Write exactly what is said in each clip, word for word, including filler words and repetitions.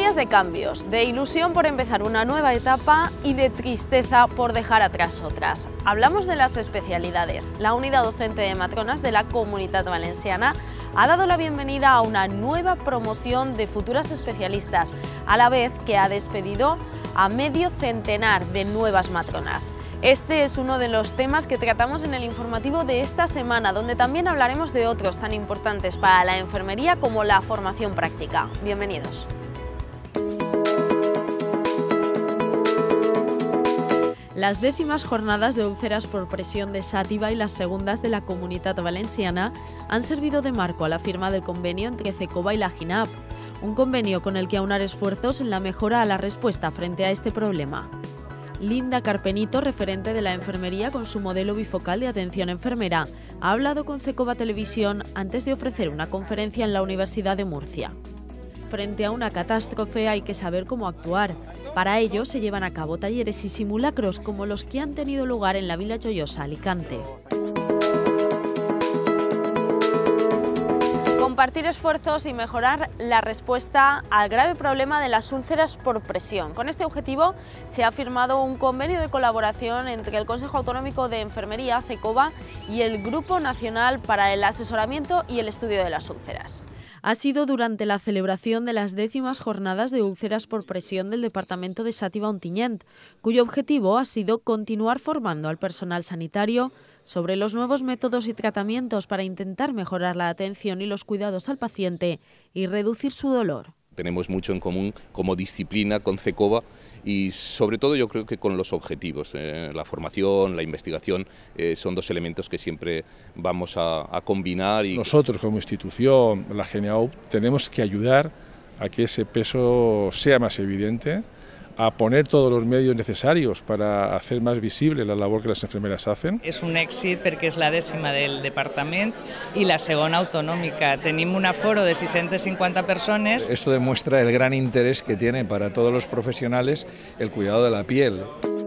Historias de cambios, de ilusión por empezar una nueva etapa y de tristeza por dejar atrás otras. Hablamos de las especialidades. La unidad docente de matronas de la Comunitat Valenciana ha dado la bienvenida a una nueva promoción de futuras especialistas, a la vez que ha despedido a medio centenar de nuevas matronas. Este es uno de los temas que tratamos en el informativo de esta semana, donde también hablaremos de otros tan importantes para la enfermería como la formación práctica. Bienvenidos. Las décimas jornadas de úlceras por presión de Xàtiva y las segundas de la Comunitat Valenciana han servido de marco a la firma del convenio entre CECOVA y la GINAP, un convenio con el que aunar esfuerzos en la mejora a la respuesta frente a este problema. Linda Carpenito, referente de la enfermería con su modelo bifocal de atención enfermera, ha hablado con CECOVA Televisión antes de ofrecer una conferencia en la Universidad de Murcia. Frente a una catástrofe hay que saber cómo actuar. Para ello se llevan a cabo talleres y simulacros como los que han tenido lugar en la Vila Joiosa, Alicante. Compartir esfuerzos y mejorar la respuesta al grave problema de las úlceras por presión. Con este objetivo se ha firmado un convenio de colaboración entre el Consejo Autonómico de Enfermería, CECOVA, y el Grupo Nacional para el Asesoramiento y el Estudio de las Úlceras. Ha sido durante la celebración de las décimas jornadas de úlceras por presión del departamento de Xàtiva-Ontinyent, cuyo objetivo ha sido continuar formando al personal sanitario sobre los nuevos métodos y tratamientos para intentar mejorar la atención y los cuidados al paciente y reducir su dolor. Tenemos mucho en común como disciplina con CECOVA y sobre todo yo creo que con los objetivos. Eh, la formación, la investigación eh, son dos elementos que siempre vamos a, a combinar. Y... Nosotros como institución, la G N A U, tenemos que ayudar a que ese peso sea más evidente, a poner todos los medios necessarios para hacer más visible la labor que les enfermeres hacen. És un èxit perquè és la dècima del departament i la segona autonòmica. Tenim un aforo de seiscientas cincuenta persones. Esto demuestra el gran interés que tiene para todos los profesionales el cuidado de la piel.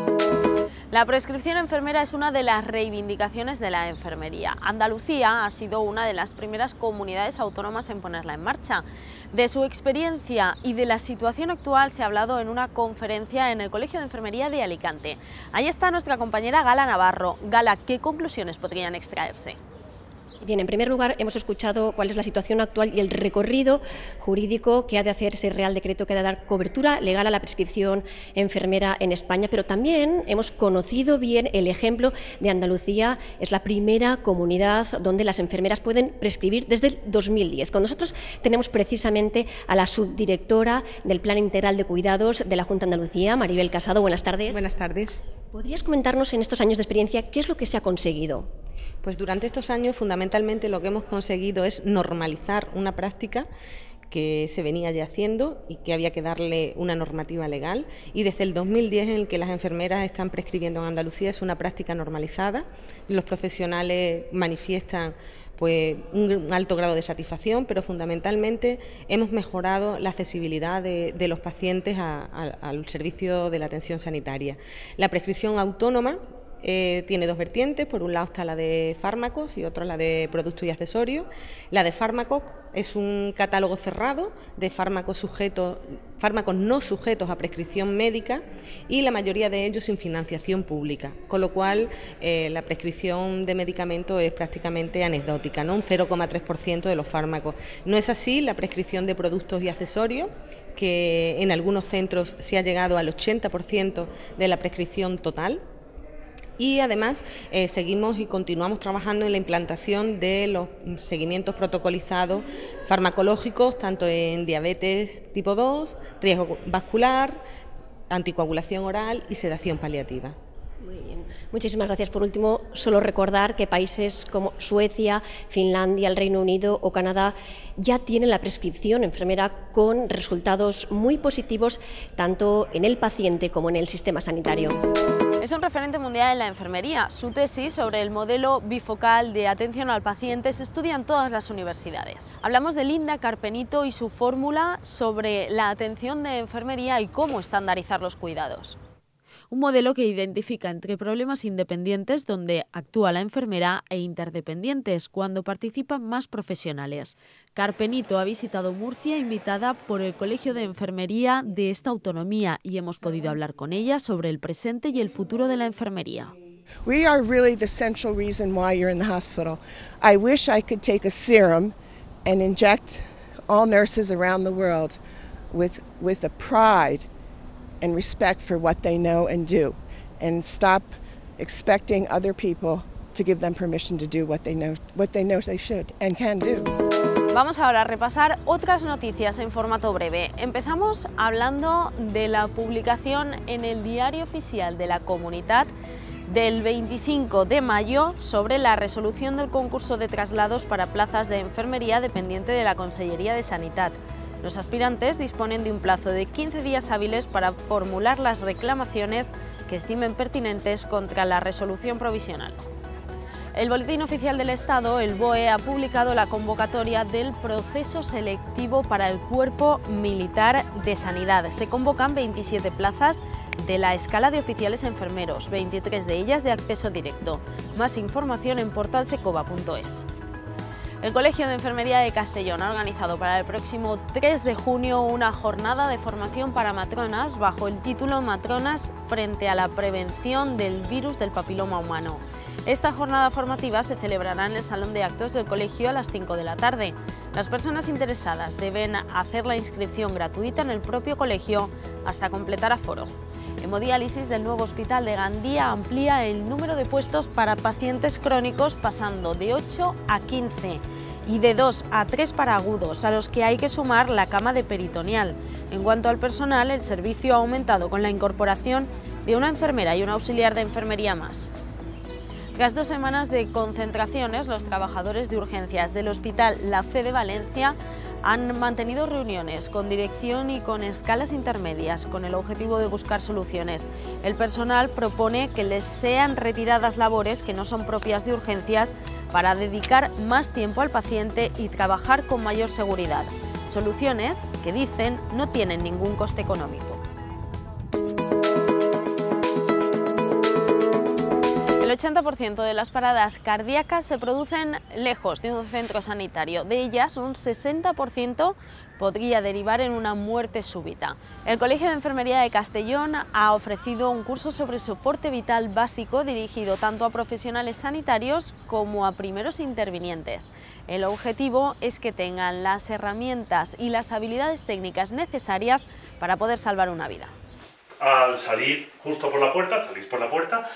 La prescripción enfermera es una de las reivindicaciones de la enfermería. Andalucía ha sido una de las primeras comunidades autónomas en ponerla en marcha. De su experiencia y de la situación actual se ha hablado en una conferencia en el Colegio de Enfermería de Alicante. Ahí está nuestra compañera Gala Navarro. Gala, ¿qué conclusiones podrían extraerse? Bien, en primer lugar, hemos escuchado cuál es la situación actual y el recorrido jurídico que ha de hacer ese Real Decreto que ha de dar cobertura legal a la prescripción enfermera en España, pero también hemos conocido bien el ejemplo de Andalucía. Es la primera comunidad donde las enfermeras pueden prescribir desde el dos mil diez. Con nosotros tenemos precisamente a la subdirectora del Plan Integral de Cuidados de la Junta de Andalucía, Maribel Casado. Buenas tardes. Buenas tardes. ¿Podrías comentarnos en estos años de experiencia qué es lo que se ha conseguido? Pues durante estos años fundamentalmente lo que hemos conseguido es normalizar una práctica que se venía ya haciendo y que había que darle una normativa legal, y desde el dos mil diez en el que las enfermeras están prescribiendo en Andalucía es una práctica normalizada. Los profesionales manifiestan pues un alto grado de satisfacción, pero fundamentalmente hemos mejorado la accesibilidad de, de los pacientes a, a, al servicio de la atención sanitaria. La prescripción autónoma Eh, tiene dos vertientes, por un lado está la de fármacos y otra la de productos y accesorios. La de fármacos es un catálogo cerrado de fármacos, sujetos, fármacos no sujetos a prescripción médica y la mayoría de ellos sin financiación pública, con lo cual eh, la prescripción de medicamentos es prácticamente anecdótica, ¿no? Un cero coma tres por ciento de los fármacos. No es así la prescripción de productos y accesorios, que en algunos centros se ha llegado al ochenta por ciento de la prescripción total. Y además eh, seguimos y continuamos trabajando en la implantación de los seguimientos protocolizados farmacológicos, tanto en diabetes tipo dos, riesgo vascular, anticoagulación oral y sedación paliativa. Muy bien. Muchísimas gracias. Por último, solo recordar que países como Suecia, Finlandia, el Reino Unido o Canadá ya tienen la prescripción enfermera con resultados muy positivos tanto en el paciente como en el sistema sanitario. Es un referente mundial en la enfermería. Su tesis sobre el modelo bifocal de atención al paciente se estudia en todas las universidades. Hablamos de Linda Carpenito y su fórmula sobre la atención de enfermería y cómo estandarizar los cuidados. un modelo que identifica entre problemas independientes donde actúa la enfermera e interdependientes cuando participan más profesionales. Carpenito ha visitado Murcia invitada por el Colegio de Enfermería de esta autonomía y hemos podido hablar con ella sobre el presente y el futuro de la enfermería. We are really the central reason why you're in the hospital. I wish I could take a serum and inject all nurses around the world with with a pride and respect for what they know and do, and stop expecting other people to give them permission to do what they know what they know they should and can do. Vamos ahora a repasar otras noticias en formato breve. Empezamos hablando de la publicación en el Diario Oficial de la Comunitat del veinticinco de mayo sobre la resolución del concurso de traslados para plazas de enfermería dependiente de la Consellería de Sanitat. Los aspirantes disponen de un plazo de quince días hábiles para formular las reclamaciones que estimen pertinentes contra la resolución provisional. El Boletín Oficial del Estado, el B O E, ha publicado la convocatoria del proceso selectivo para el Cuerpo Militar de Sanidad. Se convocan veintisiete plazas de la escala de oficiales enfermeros, veintitrés de ellas de acceso directo. Más información en portal cecoba punto es. El Colegio de Enfermería de Castellón ha organizado para el próximo tres de junio una jornada de formación para matronas bajo el título Matronas frente a la prevención del virus del papiloma humano. Esta jornada formativa se celebrará en el Salón de Actos del colegio a las cinco de la tarde. Las personas interesadas deben hacer la inscripción gratuita en el propio colegio hasta completar aforo. Hemodiálisis del nuevo hospital de Gandía amplía el número de puestos para pacientes crónicos pasando de ocho a quince y de dos a tres para agudos, a los que hay que sumar la cama de peritoneal. En cuanto al personal, el servicio ha aumentado con la incorporación de una enfermera y un auxiliar de enfermería más. Tras dos semanas de concentraciones, los trabajadores de urgencias del Hospital La Fe de Valencia han mantenido reuniones con dirección y con escalas intermedias con el objetivo de buscar soluciones. El personal propone que les sean retiradas labores que no son propias de urgencias para dedicar más tiempo al paciente y trabajar con mayor seguridad. Soluciones que, dicen, no tienen ningún coste económico. El ochenta por ciento de las paradas cardíacas se producen lejos de un centro sanitario. De ellas, un sesenta por ciento podría derivar en una muerte súbita. El Colegio de Enfermería de Castellón ha ofrecido un curso sobre soporte vital básico dirigido tanto a profesionales sanitarios como a primeros intervinientes. El objetivo es que tengan las herramientas y las habilidades técnicas necesarias para poder salvar una vida. Al salir justo por la puerta, salís por la puerta,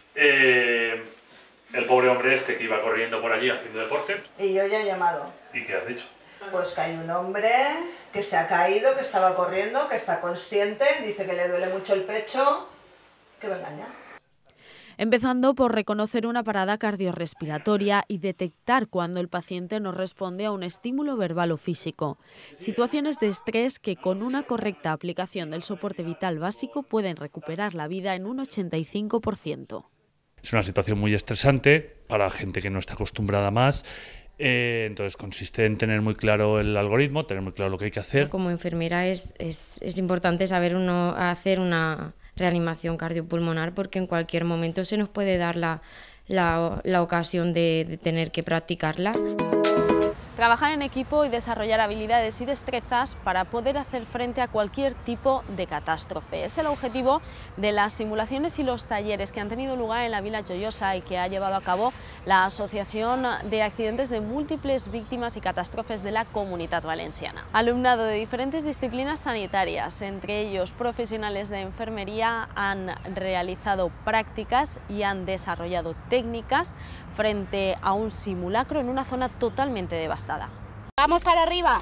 Eh, el pobre hombre este que iba corriendo por allí haciendo deporte. Y yo ya he llamado. ¿Y qué has dicho? Pues que hay un hombre que se ha caído, que estaba corriendo, que está consciente, dice que le duele mucho el pecho, que venga ya. Empezando por reconocer una parada cardiorrespiratoria y detectar cuando el paciente no responde a un estímulo verbal o físico. Situaciones de estrés que con una correcta aplicación del soporte vital básico pueden recuperar la vida en un ochenta y cinco por ciento. Es una situación muy estresante para gente que no está acostumbrada más. Eh, entonces consiste en tener muy claro el algoritmo, tener muy claro lo que hay que hacer. Como enfermera es, es, es importante saber uno hacer una reanimación cardiopulmonar porque en cualquier momento se nos puede dar la, la, la ocasión de, de tener que practicarla. Trabajar en equipo y desarrollar habilidades y destrezas para poder hacer frente a cualquier tipo de catástrofe. Es el objetivo de las simulaciones y los talleres que han tenido lugar en la Vila Joiosa y que ha llevado a cabo la Asociación de Accidentes de Múltiples Víctimas y Catástrofes de la Comunitat Valenciana. Alumnado de diferentes disciplinas sanitarias, entre ellos profesionales de enfermería, han realizado prácticas y han desarrollado técnicas frente a un simulacro en una zona totalmente devastada. Vamos para arriba.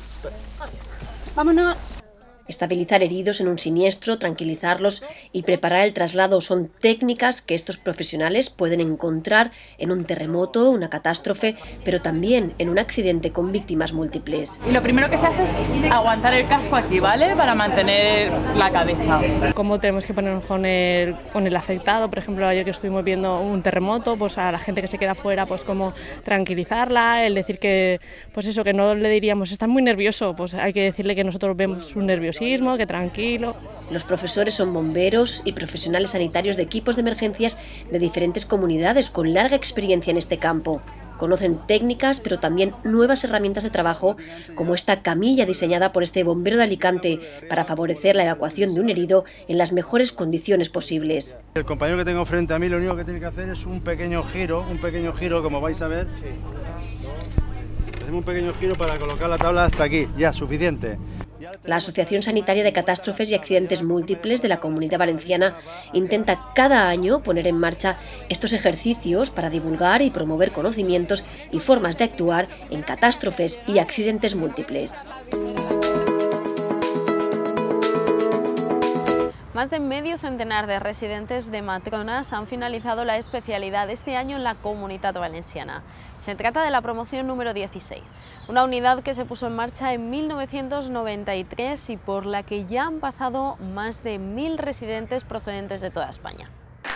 Vámonos. Estabilizar heridos en un siniestro, tranquilizarlos y preparar el traslado son técnicas que estos profesionales pueden encontrar en un terremoto, una catástrofe, pero también en un accidente con víctimas múltiples. Y lo primero que se hace es aguantar el casco aquí, ¿vale? Para mantener la cabeza. Cómo tenemos que ponernos con el, con el afectado, por ejemplo, ayer que estuvimos viendo un terremoto, pues a la gente que se queda fuera, pues cómo tranquilizarla, el decir que, pues eso, que no le diríamos, está muy nervioso, pues hay que decirle que nosotros vemos su nerviosismo nerviosismo, que tranquilo. Los profesores son bomberos y profesionales sanitarios de equipos de emergencias de diferentes comunidades con larga experiencia en este campo. Conocen técnicas, pero también nuevas herramientas de trabajo, como esta camilla diseñada por este bombero de Alicante para favorecer la evacuación de un herido en las mejores condiciones posibles. El compañero que tengo frente a mí lo único que tiene que hacer es un pequeño giro, un pequeño giro, como vais a ver. Hacemos un pequeño giro para colocar la tabla hasta aquí, ya, suficiente. La Asociación Sanitaria de Catástrofes y Accidentes Múltiples de la Comunidad Valenciana intenta cada año poner en marcha estos ejercicios para divulgar y promover conocimientos y formas de actuar en catástrofes y accidentes múltiples. Más de medio centenar de residentes de matronas han finalizado la especialidad este año en la Comunitat Valenciana. Se trata de la promoción número dieciséis, una unidad que se puso en marcha en mil novecientos noventa y tres y por la que ya han pasado más de mil residentes procedentes de toda España.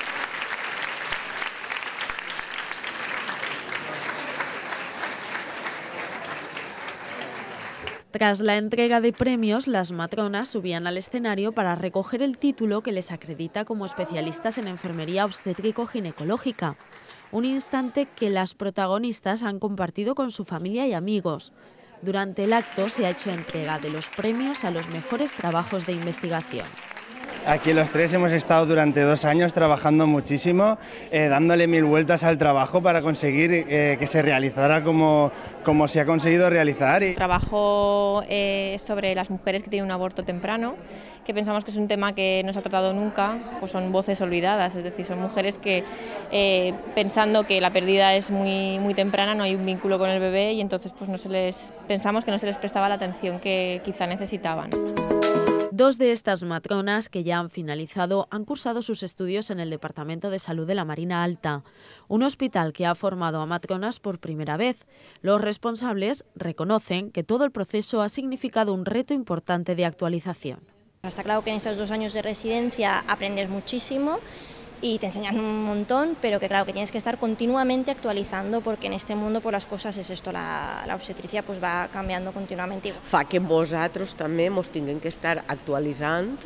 Tras la entrega de premios, las matronas subían al escenario para recoger el título que les acredita como especialistas en enfermería obstétrico-ginecológica. Un instante que las protagonistas han compartido con su familia y amigos. Durante el acto se ha hecho entrega de los premios a los mejores trabajos de investigación. Aquí los tres hemos estado durante dos años trabajando muchísimo, eh, dándole mil vueltas al trabajo para conseguir eh, que se realizara como, como se ha conseguido realizar. Y... Trabajo eh, sobre las mujeres que tienen un aborto temprano, que pensamos que es un tema que no se ha tratado nunca, pues son voces olvidadas, es decir, son mujeres que eh, pensando que la pérdida es muy, muy temprana, no hay un vínculo con el bebé y entonces pues no se les, pensamos que no se les prestaba la atención que quizá necesitaban. Dos de estas matronas que ya han finalizado han cursado sus estudios en el Departamento de Salud de la Marina Alta, un hospital que ha formado a matronas por primera vez. Los responsables reconocen que todo el proceso ha significado un reto importante de actualización. Está claro que en estos dos años de residencia aprendes muchísimo y te enseñan un montón, pero que claro que tienes que estar continuamente actualizando porque en este mundo pues, las coses és esto, la, la obstetricia pues, va canviando continuamente. Fa que vosaltres també mos tinguem que estar actualitzant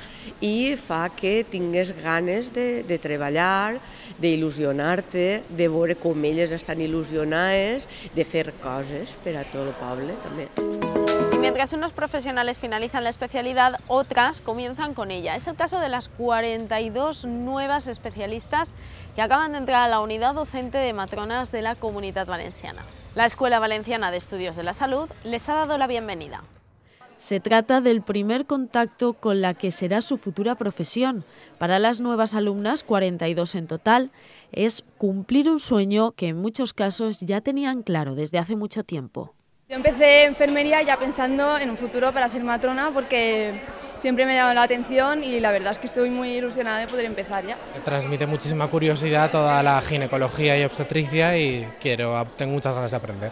i fa que tingues ganes de, de treballar, d'il·lusionar-te, de veure com elles estan il·lusionades, de fer coses per a tot el poble també. Y mientras unos profesionales finalizan la especialidad, otras comienzan con ella. Es el caso de las cuarenta y dos nuevas especialistas que acaban de entrar a la unidad docente de matronas de la Comunitat Valenciana. La Escuela Valenciana de Estudios de la Salud les ha dado la bienvenida. Se trata del primer contacto con la que será su futura profesión. Para las nuevas alumnas, cuarenta y dos en total, es cumplir un sueño que en muchos casos ya tenían claro desde hace mucho tiempo. Yo empecé enfermería ya pensando en un futuro para ser matrona porque siempre me ha llamado la atención y la verdad es que estoy muy ilusionada de poder empezar ya. Me transmite muchísima curiosidad toda la ginecología y obstetricia y quiero, tengo muchas ganas de aprender.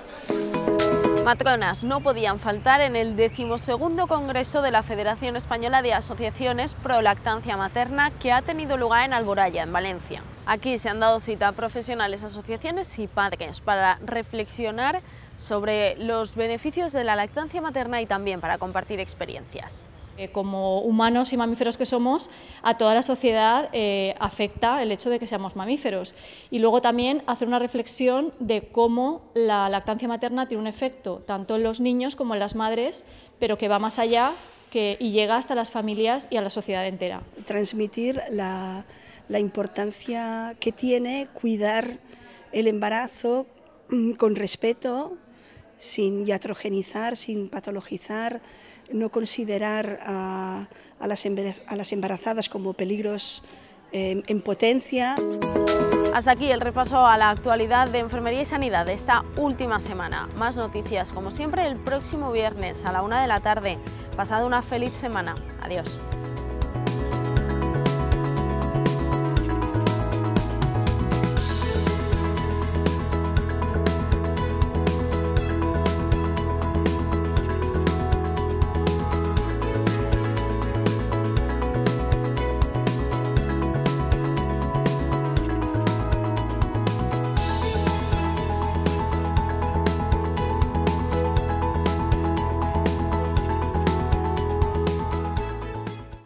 Matronas no podían faltar en el decimosegundo Congreso de la Federación Española de Asociaciones Pro Lactancia Materna que ha tenido lugar en Alboraya, en Valencia. Aquí se han dado cita a profesionales, asociaciones y padres para reflexionar sobre los beneficios de la lactancia materna y también para compartir experiencias. Como humanos y mamíferos que somos, a toda la sociedad eh, afecta el hecho de que seamos mamíferos. Y luego también hacer una reflexión de cómo la lactancia materna tiene un efecto tanto en los niños como en las madres, pero que va más allá que, y llega hasta las familias y a la sociedad entera. Transmitir la, la importancia que tiene cuidar el embarazo con respeto, sin iatrogenizar, sin patologizar, no considerar a, a, las, a las embarazadas como peligros eh, en potencia. Hasta aquí el repaso a la actualidad de Enfermería y Sanidad de esta última semana. Más noticias, como siempre, el próximo viernes a la una de la tarde. Pasad una feliz semana. Adiós.